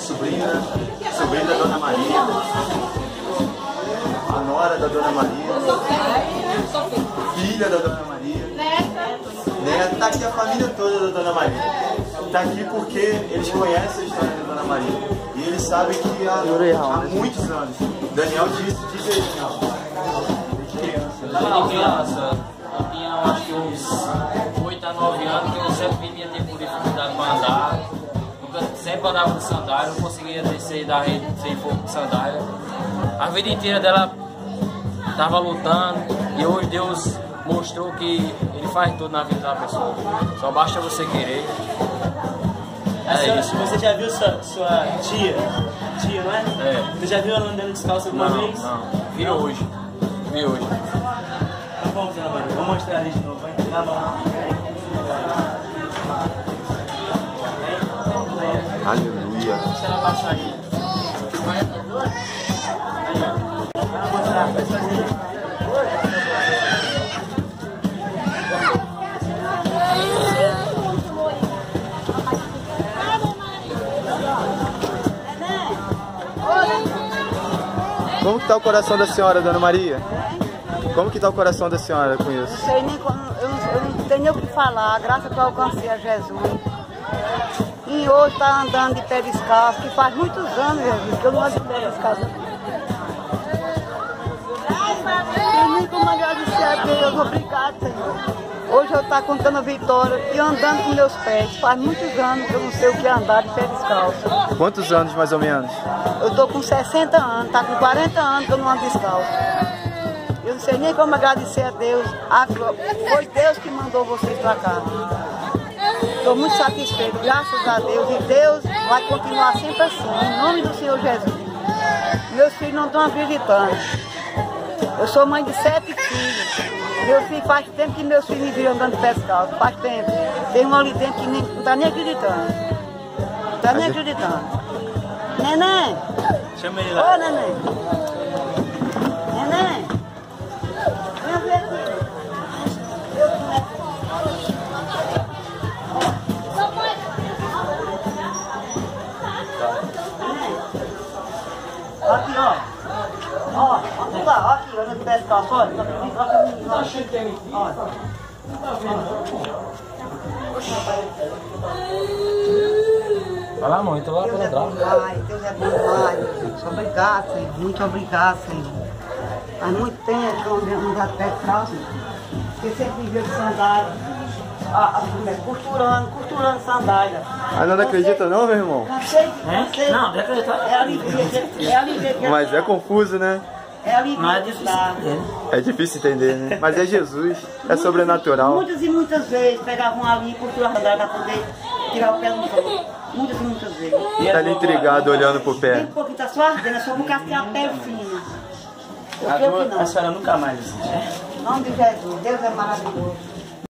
sobrinho, né? Sobrinho da Dona Maria. A nora da Dona Maria. Filha da Dona Maria. Neta. Tá aqui a família toda da Dona Maria. Tá aqui porque eles conhecem a história da Dona Maria. E eles sabem que há muitos anos. Daniel disse aí, Daniel. De criança, eu tinha acho que uns 8 a 9 anos que eu sempre vinha ter por dificuldade para andar. Sempre andava com sandália, não conseguia descer da rede sem for com sandália. A vida inteira dela estava lutando e hoje Deus mostrou que Ele faz tudo na vida da pessoa. Só basta você querer. Isso. Você já viu sua tia? Tia, não é? É. Você já viu ela andando descalça alguma vez? Não, vi hoje. Vi hoje. Tá bom, Dona Maria, vou mostrar ali de novo, vai entregar a mão. Aleluia. Deixa ela baixar aí. Vou mostrar, vai fazer. Como que tá o coração da senhora, Dona Maria? Como que tá o coração da senhora com isso? Sei nem como, eu não tenho nem o que falar, graças a que eu alcancei a Jesus. E hoje está andando de pé descalço, que faz muitos anos, Jesus, que eu não ando de pé descalço. Não sei nem como agradecer a Deus, obrigado, Senhor. Hoje eu estou contando a vitória e andando com meus pés. Faz muitos anos que eu não sei o que é andar de pé descalço. Quantos anos mais ou menos? Eu estou com 60 anos, está com 40 anos que eu não ando descalço. Eu não sei nem como agradecer a Deus. Foi Deus que mandou vocês para cá. Estou muito satisfeito, graças a Deus. E Deus vai continuar sempre assim, em nome do Senhor Jesus. Meus filhos não estão acreditando. Eu sou mãe de 7 filhos. Meu filho faz tempo que meus filhos me viram andando de pé descalço. Faz tempo. Tem um ali dentro que não está nem acreditando. Não está nem acreditando. Neném! Chama ele lá. Ô, neném! Neném! Vem ver aqui. Aqui, ó. Ó, aqui lá, ó aqui, olha o pé descalço, olha. Olha. Vai lá, mãe, tô lá Deus é bom demais, Deus é bom demais. Obrigado, Senhor. Muito obrigado, Senhor. Faz muito tempo que eu não dá pé descalço. Porque sempre viveu de sandália. Costurando sandália. Ah, não acredita não, meu irmão? Cansei. Não, deve acreditar. É alivio. Mas é confuso, né? É alivio. Não é difícil entender. É difícil entender, né? Mas é Jesus, é sobrenatural. Muitas e muitas vezes pegavam ali e costuravam a sandália para poder tirar o pé do chão. Muitas e muitas vezes. Tá ali intrigado olhando pro pé. Tem um pouquinho tá só ardendo, é só por causa que a pele fina. Eu A creio que não. senhora nunca mais assiste. Em nome de Jesus, Deus é maravilhoso.